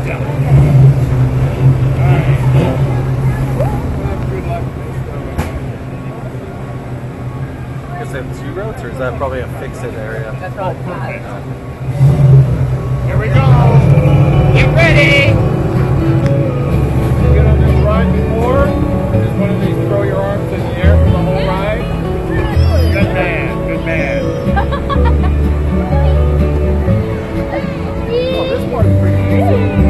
Is it 2 roads or is that probably a fixed area? That's probably bad. Here we go. Get ready. You get on this ride before? Just one of these throw your arms in the air for the whole ride? Good man. Good man. Oh, this part's pretty easy.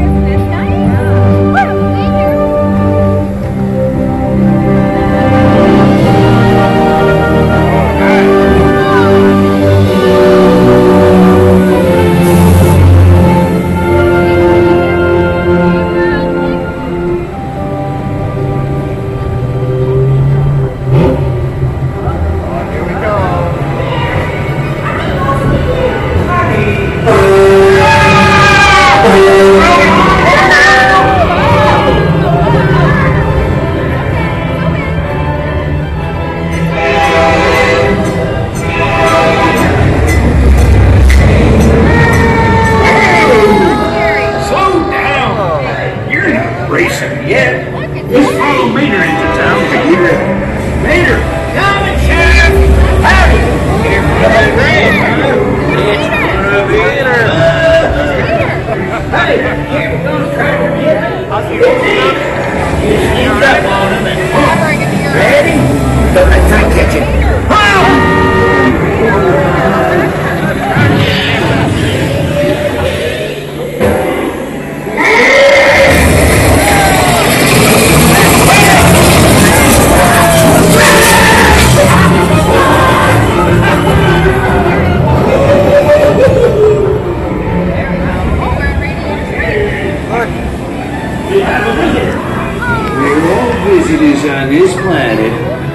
On this planet.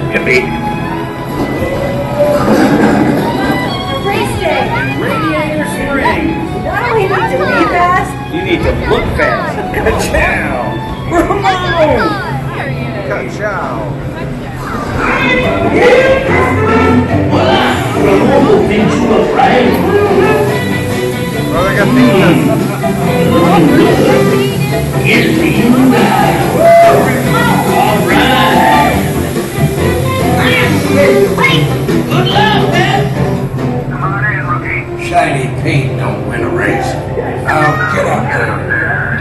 Radiator Springs. Why do we need to be fast? You need to look fast. Ka-chow! Bravo! Ka-chow! Voila! Things look right. Oh, they got pizza. Here's the all right. Good luck, man. Come on in, rookie. Shiny paint don't win a race. I'll get out there.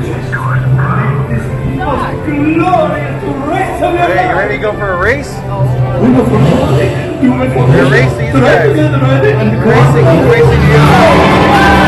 Hey, you ready to go for a race? You're racing these guys. You're racing you.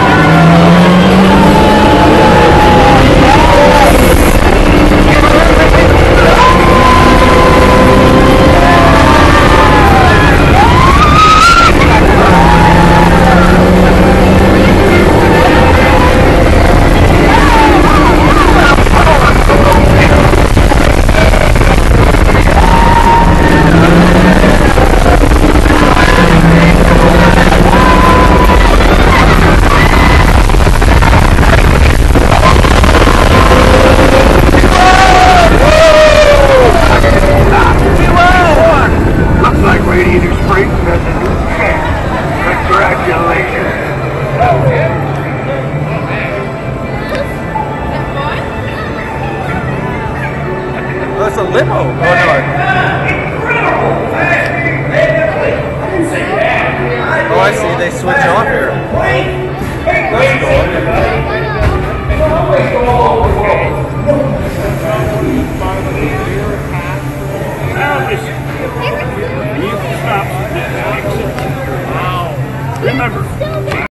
That's a limo. Oh, no. Oh, I see. They switch off here. That's cool.